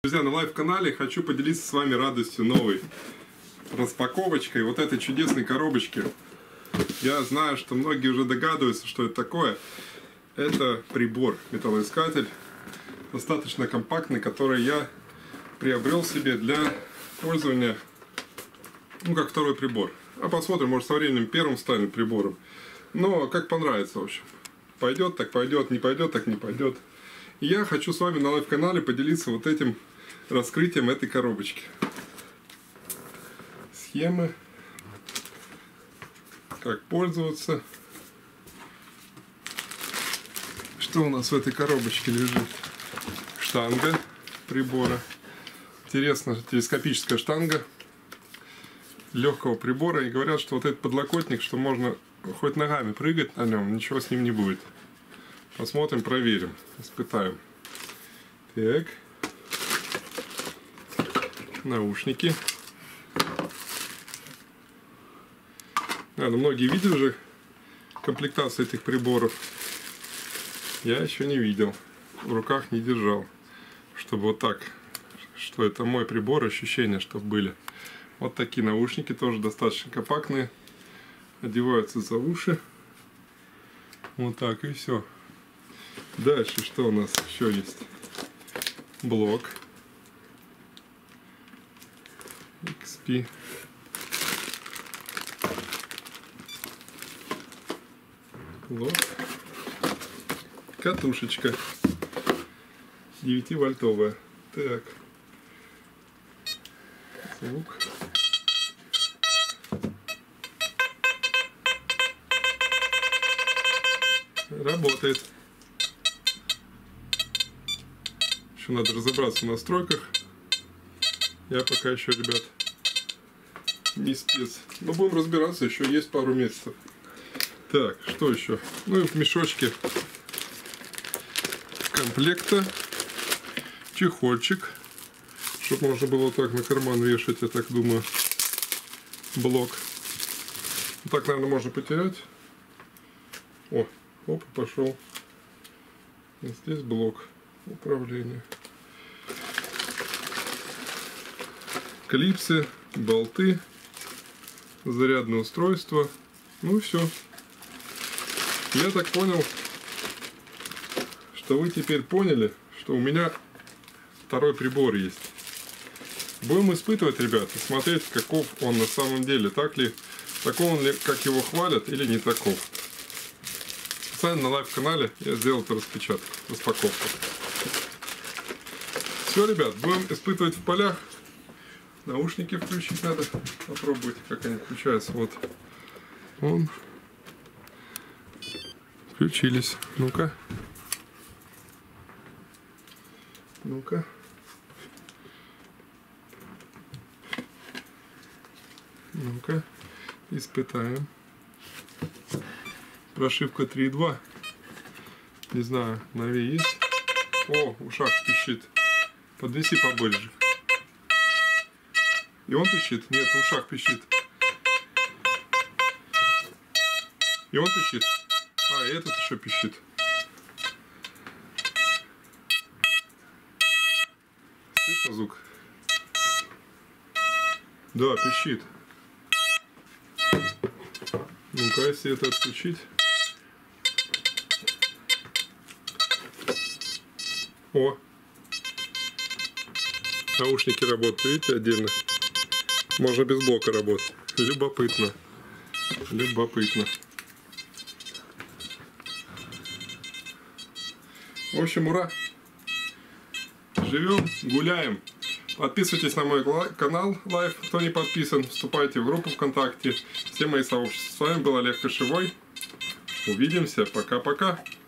Друзья, на лайв-канале хочу поделиться с вами радостью новой распаковочкой вот этой чудесной коробочки. Я знаю, что многие уже догадываются, что это такое. Это прибор, металлоискатель, достаточно компактный, который я приобрел себе для пользования, как второй прибор. А посмотрим, может со временем первым станет прибором. Но как понравится, в общем. Пойдет, так пойдет, не пойдет, так не пойдет. И я хочу с вами на лайв-канале поделиться вот этим раскрытием этой коробочки. Схемы, как пользоваться. Что у нас в этой коробочке лежит? Штанга прибора. Интересно, телескопическая штанга легкого прибора. И говорят, что вот этот подлокотник, что можно хоть ногами прыгать на нем, ничего с ним не будет. Посмотрим, проверим, испытаем. Так. Наушники. Многие видели уже комплектацию этих приборов. Я еще не видел. В руках не держал. Чтобы вот так, что это мой прибор, ощущения, чтобы были. Вот такие наушники, тоже достаточно компактные. Одеваются за уши. Вот так и все. Дальше что у нас еще есть? Блок. XP. Блок. Катушечка. 9-вольтовая. Так. Звук. Работает. Еще надо разобраться в настройках. Я пока еще, ребят, не спец. Но будем разбираться, еще есть пару месяцев. Так, что еще? Ну и в мешочке комплекта чехольчик, чтобы можно было вот так на карман вешать, я так думаю. Блок. Вот так, наверное, можно потерять. О, оп, пошел. И здесь блок управления. Клипсы, болты, зарядное устройство. Ну и все. Я так понял, что вы теперь поняли, что у меня второй прибор есть. Будем испытывать, ребята, смотреть, каков он на самом деле. Таков он ли, как его хвалят, или не таков. Специально на лайв-канале я сделал эту распаковку. Все, ребят, будем испытывать в полях. Наушники включить надо. Попробовать, как они включаются. Вот. Он. Включились. Ну-ка. Ну-ка. Ну-ка. Испытаем. Прошивка 3.2. Не знаю, на V есть. О, в ушах пищит. Подвеси побольше. И он пищит? Нет, в ушах пищит. И он пищит. А, и этот еще пищит. Слышно звук? Да, пищит. Ну-ка, если это отключить. О! Наушники работают, видите, отдельно. Можно без блока работать. Любопытно. Любопытно. В общем, ура! Живем, гуляем. Подписывайтесь на мой канал Live, кто не подписан. Вступайте в группу ВКонтакте. Все мои сообщества. С вами был Олег Кошевой. Увидимся. Пока-пока.